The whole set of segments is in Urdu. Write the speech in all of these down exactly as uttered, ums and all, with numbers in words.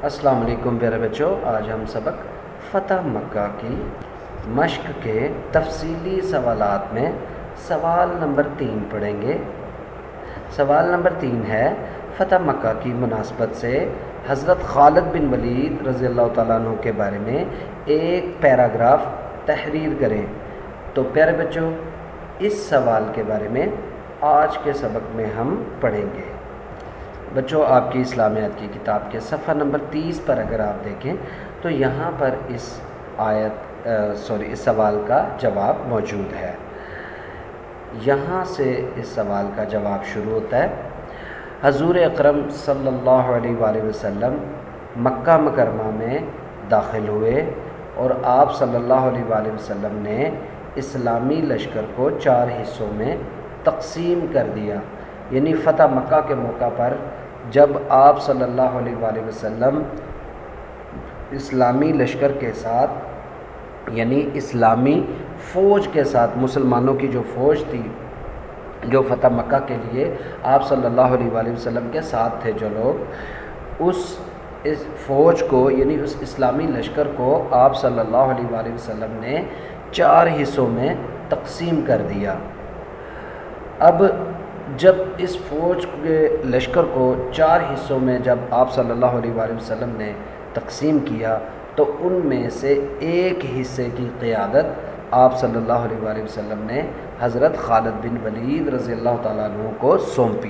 السلام علیکم پیارے بچوں، آج ہم سبق فتح مکہ کی مشق کے تفصیلی سوالات میں سوال نمبر تین پڑھیں گے۔ سوال نمبر تین ہے، فتح مکہ کی مناسبت سے حضرت خالد بن ولید رضی اللہ تعالیٰ عنہ کے بارے میں ایک پیراگراف تحریر کریں۔ تو پیارے بچوں، اس سوال کے بارے میں آج کے سبق میں ہم پڑھیں گے۔ بچوں، آپ کی اسلامیات کی کتاب کے صفحہ نمبر تیس پر اگر آپ دیکھیں تو یہاں پر اس آیت سوری اس سوال کا جواب موجود ہے۔ یہاں سے اس سوال کا جواب شروع ہوتا ہے۔ حضور اکرم صلی اللہ علیہ وآلہ وسلم مکہ مکرمہ میں داخل ہوئے اور آپ صلی اللہ علیہ وآلہ وسلم نے اسلامی لشکر کو چار حصوں میں تقسیم کر دیا۔ یعنی فتح مکہ کے موقع پر جب آپ صلی اللہ علیہ وآلہ وسلم اسلامی لشکر کے ساتھ یعنی اسلامی فوج کے ساتھ، مسلمانوں کی جو فوج تھی جو فتح مکہ کے لیے آپ صلی اللہ علیہ وآلہ وسلم کے ساتھ تھے، جو لوگ اس اس فوج کو یعنی اس اسلامی لشکر کو آپ صلی اللہ علیہ وآلہ وسلم نے چار حصوں میں تقسیم کر دیا۔ اب جب اس فوج کے لشکر کو چار حصوں میں جب آپ صلی اللہ علیہ وآلہ وسلم نے تقسیم کیا تو ان میں سے ایک حصے کی قیادت آپ صلی اللہ علیہ وآلہ وسلم نے حضرت خالد بن ولید رضی اللہ تعالیٰ عنہ کو سونپی۔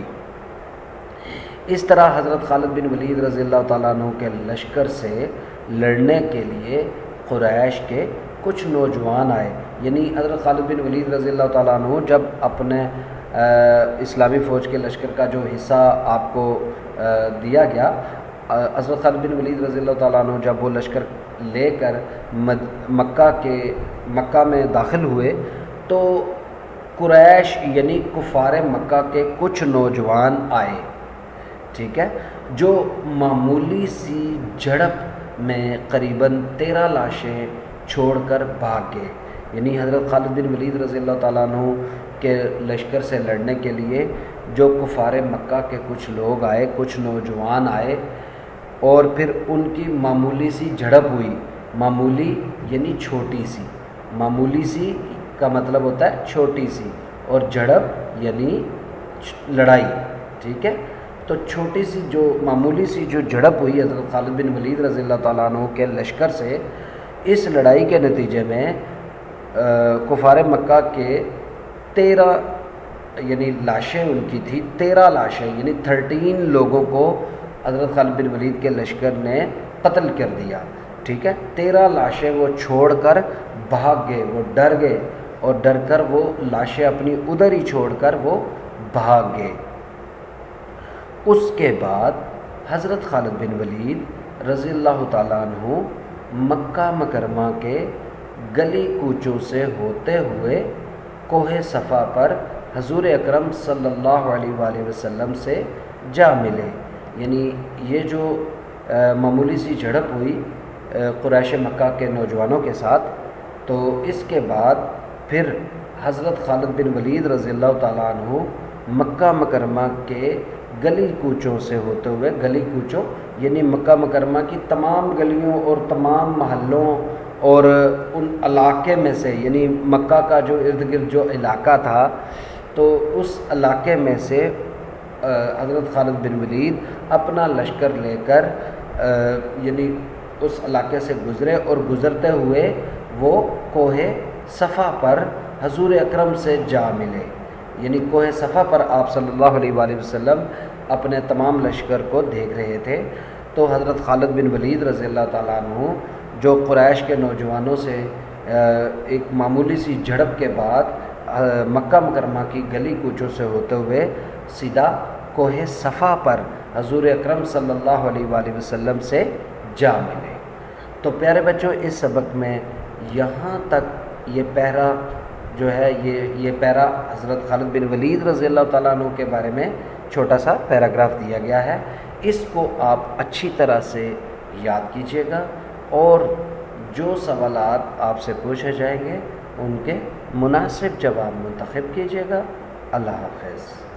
اس طرح حضرت خالد بن ولید رضی اللہ تعالیٰ عنہ کے لشکر سے لڑنے کے لیے قریش کے کچھ نوجوان آئے۔ یعنی حضرت خالد بن ولید رضی اللہ تعالیٰ عنہ جب اپنے اسلامی فوج کے لشکر کا جو حصہ آپ کو دیا گیا، حضرت خالد بن ولید رضی اللہ تعالیٰ عنہ جب وہ لشکر لے کر مکہ کے مکہ میں داخل ہوئے تو قریش یعنی کفار مکہ کے کچھ نوجوان آئے، ٹھیک ہے، جو معمولی سی جھڑپ میں قریباً تیرہ لاشیں چھوڑ کر بھاگ گئے۔ یعنی حضرت خالد بن ولید رضی اللہ تعالیٰ عنہ کے لشکر سے لڑنے کے لیے جو کفار مکہ کے کچھ لوگ آئے، کچھ نوجوان آئے اور پھر ان کی معمولی سی جھڑپ ہوئی۔ معمولی یعنی چھوٹی سی، معمولی سی کا مطلب ہوتا ہے چھوٹی سی، اور جھڑپ یعنی لڑائی، ٹھیک ہے۔ تو چھوٹی سی جو معمولی سی جو جھڑپ ہوئی حضرت خالد بن ولید رضی اللہ تعالیٰ عنہ کے لشکر سے، اس لڑائی کے نتیجے میں کفار مکہ کے تیرہ یعنی لاشیں ان کی تھی، تیرہ لاشیں یعنی تھرٹین لوگوں کو حضرت خالد بن ولید کے لشکر نے قتل کر دیا، ٹھیک ہے۔ تیرہ لاشیں وہ چھوڑ کر بھاگ گئے، وہ ڈر گئے اور ڈر کر وہ لاشیں اپنی ادھر ہی چھوڑ کر وہ بھاگ گئے۔ اس کے بعد حضرت خالد بن ولید رضی اللہ تعالیٰ عنہ مکہ مکرمہ کے گلی کوچوں سے ہوتے ہوئے کوہ صفا پر حضور اکرم صلی اللہ علیہ وآلہ وسلم سے جا ملے۔ یعنی یہ جو معمولی سی جھڑپ ہوئی قریش مکہ کے نوجوانوں کے ساتھ، تو اس کے بعد پھر حضرت خالد بن ولید رضی اللہ تعالیٰ عنہ مکہ مکرمہ کے گلی کوچوں سے ہوتے ہوئے، گلی کوچوں یعنی مکہ مکرمہ کی تمام گلیوں اور تمام محلوں اور ان علاقے میں سے، یعنی مکہ کا جو ارد گرد جو علاقہ تھا تو اس علاقے میں سے حضرت خالد بن ولید اپنا لشکر لے کر یعنی اس علاقے سے گزرے اور گزرتے ہوئے وہ کوہ صفا پر حضور اکرم سے جا ملے۔ یعنی کوہ صفا پر آپ صلی اللہ علیہ وآلہ وسلم اپنے تمام لشکر کو دیکھ رہے تھے، تو حضرت خالد بن ولید رضی اللہ تعالیٰ عنہ جو قریش کے نوجوانوں سے ایک معمولی سی جھڑپ کے بعد مکہ مکرمہ کی گلی کوچوں سے ہوتے ہوئے سیدھا کوہ صفا پر حضور اکرم صلی اللہ علیہ وآلہ وسلم سے جا ملے۔ تو پیارے بچوں، اس سبق میں یہاں تک یہ پیرا جو ہے یہ یہ پیرا حضرت خالد بن ولید رضی اللہ تعالیٰ عنہ کے بارے میں چھوٹا سا پیراگراف دیا گیا ہے۔ اس کو آپ اچھی طرح سے یاد کیجیے گا اور جو سوالات آپ سے پوچھے جائیں گے ان کے مناسب جواب منتخب کیجیے گا۔ اللہ حافظ۔